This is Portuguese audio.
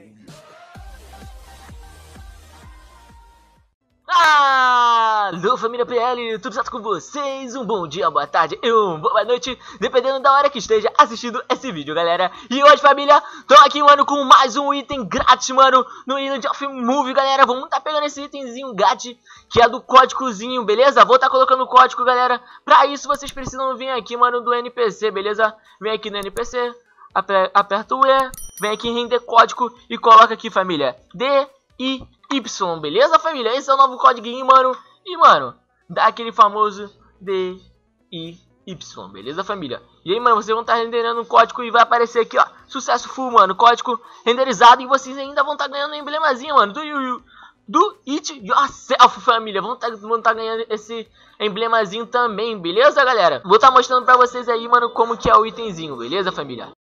Alô família PL, tudo certo com vocês? Um bom dia, boa tarde e uma boa noite, dependendo da hora que esteja assistindo esse vídeo, galera. E hoje, família, tô aqui, mano, com mais um item grátis, mano, no Island of Movie, galera. Vamos tá pegando esse itemzinho grátis, que é do códigozinho, beleza? Vou tá colocando o código, galera. Pra isso, vocês precisam vir aqui, mano, do NPC, beleza? Vem aqui no NPC, aperta o E, vem aqui em render código e coloca aqui, família, DIY, beleza, família? Esse é o novo código, mano. E, mano, dá aquele famoso DIY, beleza, família? E aí, mano, vocês vão estar renderando um código e vai aparecer aqui, ó, sucesso full, mano, código renderizado. E vocês ainda vão estar ganhando um emblemazinho, mano, do It Yourself, família. Vão tá ganhando esse emblemazinho também, beleza, galera? Vou estar mostrando pra vocês aí, mano, como que é o itemzinho, beleza, família?